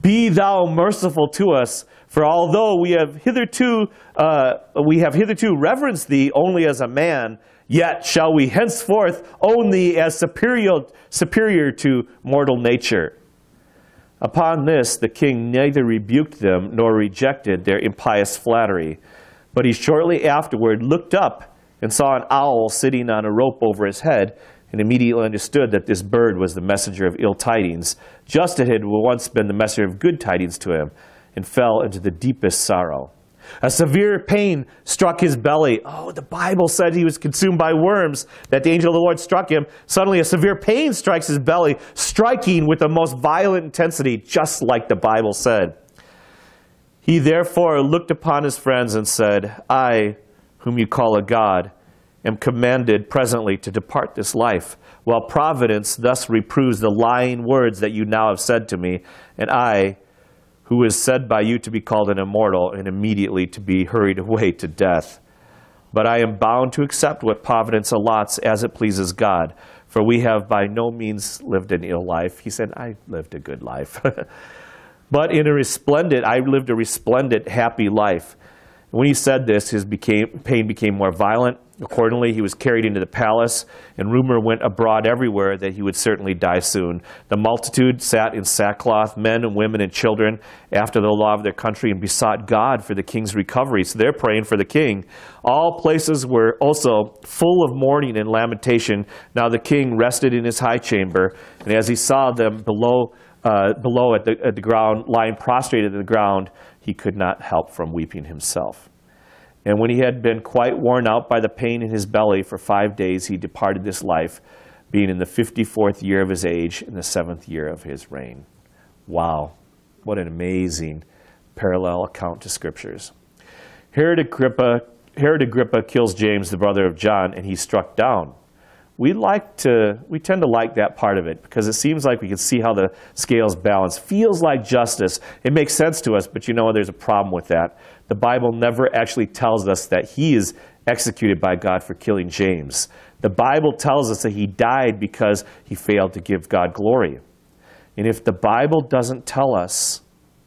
Be thou merciful to us, for although we have hitherto uh, we have hitherto reverenced thee only as a man, yet shall we henceforth own thee as superior superior to mortal nature. Upon this the king neither rebuked them nor rejected their impious flattery, but he shortly afterward looked up and saw an owl sitting on a rope over his head, and immediately understood that this bird was the messenger of ill tidings, just as it had once been the messenger of good tidings to him, and fell into the deepest sorrow. A severe pain struck his belly. Oh, the Bible said he was consumed by worms, that the angel of the Lord struck him. Suddenly a severe pain strikes his belly, striking with the most violent intensity, just like the Bible said. He therefore looked upon his friends and said, I, whom you call a god, am commanded presently to depart this life, while providence thus reproves the lying words that you now have said to me, and I, who is said by you to be called an immortal, and immediately to be hurried away to death. But I am bound to accept what providence allots as it pleases God, for we have by no means lived an ill life. He said, I lived a good life. But in a resplendent, I lived a resplendent, happy life. When he said this, his became, pain became more violent. Accordingly, he was carried into the palace, and rumor went abroad everywhere that he would certainly die soon. The multitude sat in sackcloth, men and women and children, after the law of their country, and besought God for the king's recovery. So they're praying for the king. All places were also full of mourning and lamentation. Now the king rested in his high chamber, and as he saw them below, uh, below at the, at the ground, lying prostrated on the ground, he could not help from weeping himself. And when he had been quite worn out by the pain in his belly for five days, he departed this life, being in the fifty-fourth year of his age, in the seventh year of his reign. Wow, what an amazing parallel account to Scriptures. Herod Agrippa, Herod Agrippa kills James, the brother of John, and he's struck down. We like to, we tend to like that part of it because it seems like we can see how the scales balance. Feels like justice. It makes sense to us, but you know there's a problem with that. The Bible never actually tells us that he is executed by God for killing James. The Bible tells us that he died because he failed to give God glory. And if the Bible doesn't tell us,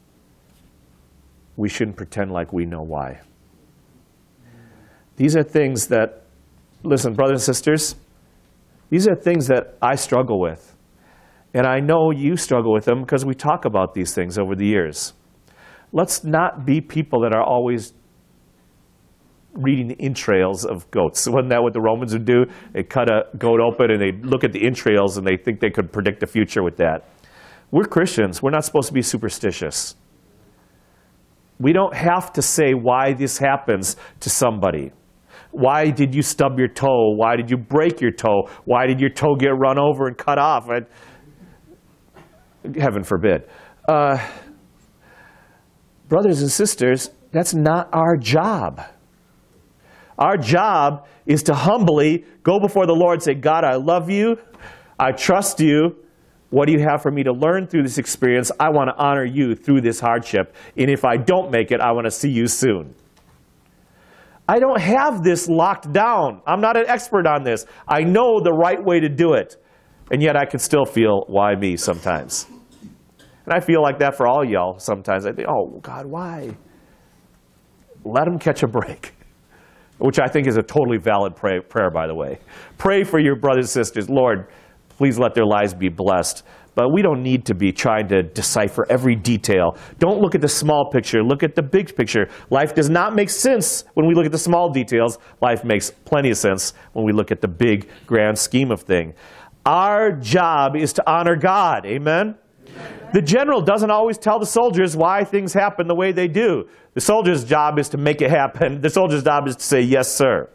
we shouldn't pretend like we know why. These are things that, listen, brothers and sisters, these are things that I struggle with. And I know you struggle with them because we talk about these things over the years. Let's not be people that are always reading the entrails of goats. Wasn't that what the Romans would do? They cut a goat open and they look at the entrails and they think they could predict the future with that. We're Christians. We're not supposed to be superstitious. We don't have to say why this happens to somebody. Why did you stub your toe? Why did you break your toe? Why did your toe get run over and cut off? I, heaven forbid. Uh, brothers and sisters, that's not our job. Our job is to humbly go before the Lord and say, God, I love you. I trust you. What do you have for me to learn through this experience? I want to honor you through this hardship. And if I don't make it, I want to see you soon. I don't have this locked down. I'm not an expert on this. I know the right way to do it. And yet I can still feel, why me sometimes? And I feel like that for all y'all sometimes. I think, oh, God, why? Let them catch a break. Which I think is a totally valid pray, prayer, by the way. Pray for your brothers and sisters. Lord, please let their lives be blessed. But we don't need to be trying to decipher every detail. Don't look at the small picture. Look at the big picture. Life does not make sense when we look at the small details. Life makes plenty of sense when we look at the big, grand scheme of things. Our job is to honor God. Amen? Amen? The general doesn't always tell the soldiers why things happen the way they do. The soldier's job is to make it happen. The soldier's job is to say, yes, sir.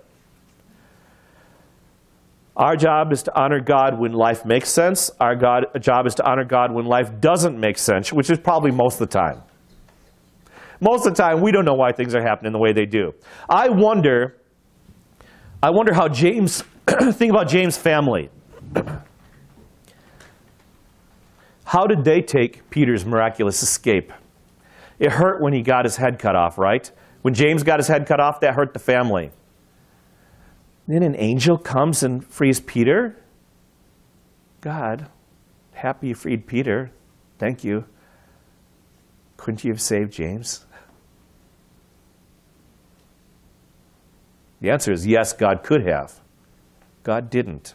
Our job is to honor God when life makes sense. Our God, job is to honor God when life doesn't make sense, which is probably most of the time. Most of the time, we don't know why things are happening the way they do. I wonder, I wonder how James, think about James' family. How did they take Peter's miraculous escape? It hurt when he got his head cut off, right? When James got his head cut off, that hurt the family. Then an angel comes and frees Peter. God, happy you freed Peter. Thank you. couldn't you have saved James? The answer is yes, God could have. God didn't.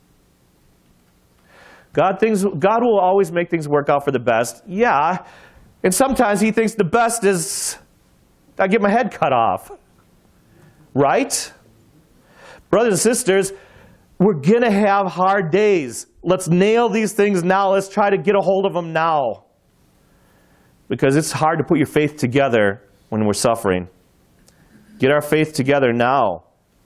God, things, God will always make things work out for the best. Yeah. And sometimes he thinks the best is I get my head cut off. Right? Brothers and sisters, we're going to have hard days. Let's nail these things now. Let's try to get a hold of them now. Because it's hard to put your faith together when we're suffering. Get our faith together now.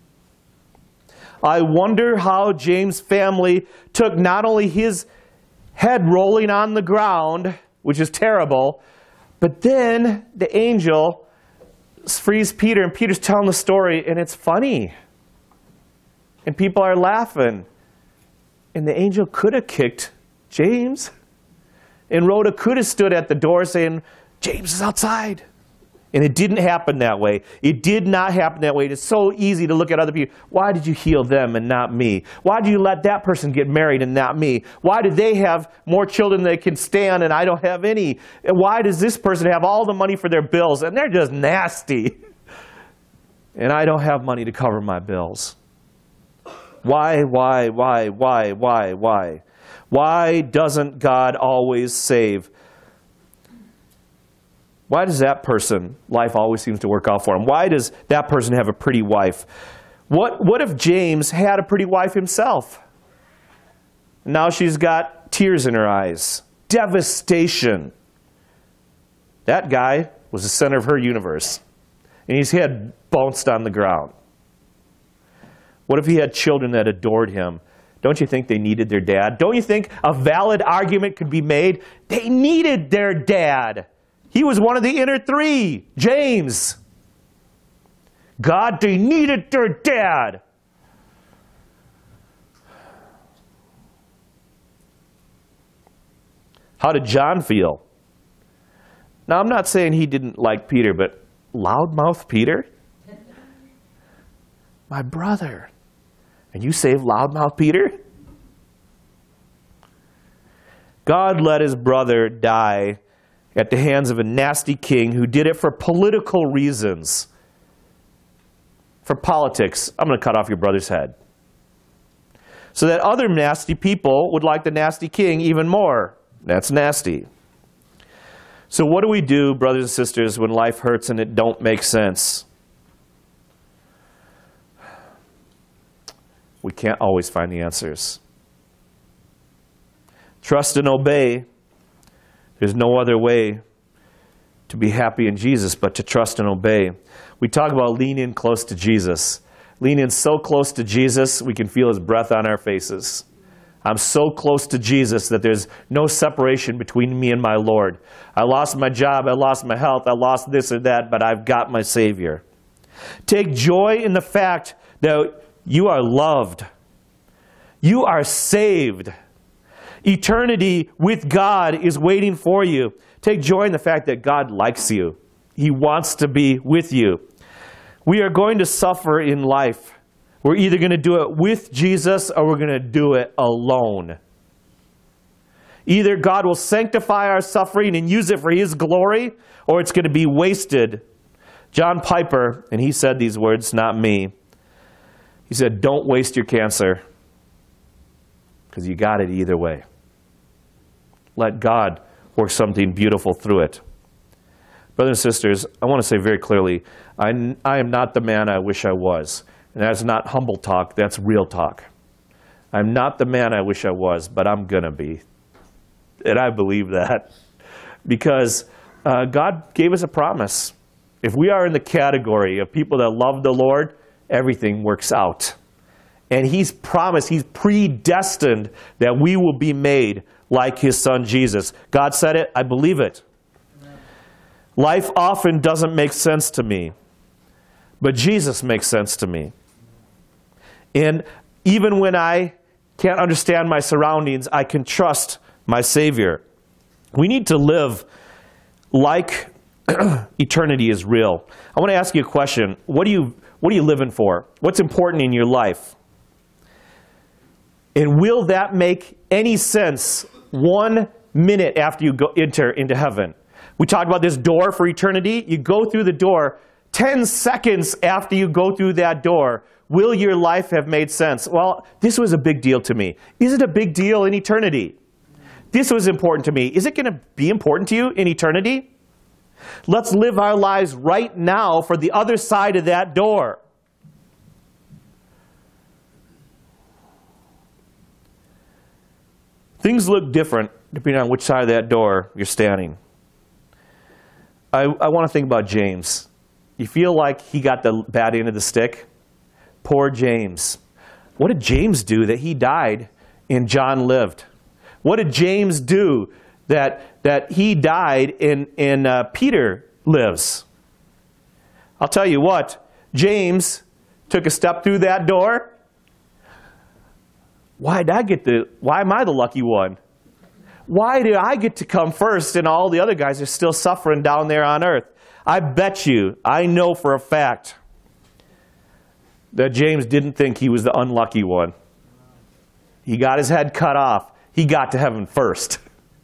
I wonder how James' family took not only his head rolling on the ground, which is terrible, but then the angel frees Peter, and Peter's telling the story, and it's funny. And people are laughing. And the angel could have kicked James. And Rhoda could have stood at the door saying, James is outside. And it didn't happen that way. It did not happen that way. It's so easy to look at other people. Why did you heal them and not me? Why did you let that person get married and not me? Why did they have more children than they can stand and I don't have any? And why does this person have all the money for their bills and they're just nasty? And I don't have money to cover my bills. Why, why, why, why, why, why? Why doesn't God always save? Why does that person, life always seems to work out for him? Why does that person have a pretty wife? What, what if James had a pretty wife himself? Now she's got tears in her eyes. Devastation. That guy was the center of her universe. And his head bounced on the ground. What if he had children that adored him? Don't you think they needed their dad? Don't you think a valid argument could be made? They needed their dad. He was one of the inner three, James. God, they needed their dad. How did John feel? Now, I'm not saying he didn't like Peter, but loudmouth Peter? My brother. And you saved loudmouth Peter? God let his brother die at the hands of a nasty king who did it for political reasons. For politics, I'm going to cut off your brother's head. So that other nasty people would like the nasty king even more. That's nasty. So what do we do, brothers and sisters, when life hurts and it don't make sense? We can't always find the answers. Trust and obey. There's no other way to be happy in Jesus but to trust and obey. We talk about lean in close to Jesus. Lean in so close to Jesus, we can feel his breath on our faces. I'm so close to Jesus that there's no separation between me and my Lord. I lost my job, I lost my health, I lost this or that, but I've got my Savior. Take joy in the fact that you are loved. You are saved. Eternity with God is waiting for you. Take joy in the fact that God likes you. He wants to be with you. We are going to suffer in life. We're either going to do it with Jesus or we're going to do it alone. Either God will sanctify our suffering and use it for his glory, or it's going to be wasted. John Piper, and he said these words, not me. He said, don't waste your cancer, because you got it either way. Let God work something beautiful through it. Brothers and sisters, I want to say very clearly, I, I am not the man I wish I was. And that's not humble talk, that's real talk. I'm not the man I wish I was, but I'm going to be. And I believe that. Because uh, God gave us a promise. If we are in the category of people that love the Lord, everything works out. And he's promised, he's predestined that we will be made like his son Jesus. God said it, I believe it. Amen. Life often doesn't make sense to me, but Jesus makes sense to me. And even when I can't understand my surroundings, I can trust my Savior. We need to live like eternity is real. I want to ask you a question. What do you, what are you living for? What's important in your life? And will that make any sense one minute after you go enter into heaven? We talked about this door for eternity. You go through the door. Ten seconds after you go through that door, will your life have made sense? Well, this was a big deal to me. Is it a big deal in eternity? This was important to me. Is it going to be important to you in eternity? Let's live our lives right now for the other side of that door. Things look different depending on which side of that door you're standing. I, I want to think about James. You feel like he got the bad end of the stick? Poor James. What did James do that he died and John lived? What did James do that, that he died and, and uh, Peter lives? I'll tell you what, James took a step through that door. Why did I get the, why am I the lucky one? Why did I get to come first and all the other guys are still suffering down there on earth? I bet you, I know for a fact that James didn't think he was the unlucky one. He got his head cut off. He got to heaven first.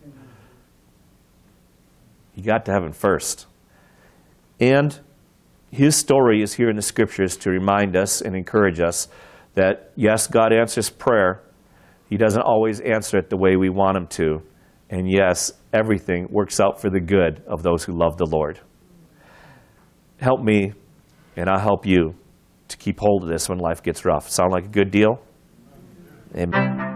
He got to heaven first. And his story is here in the scriptures to remind us and encourage us that, yes, God answers prayer. He doesn't always answer it the way we want him to. And yes, everything works out for the good of those who love the Lord. Help me, and I'll help you to keep hold of this when life gets rough. Sound like a good deal? Amen.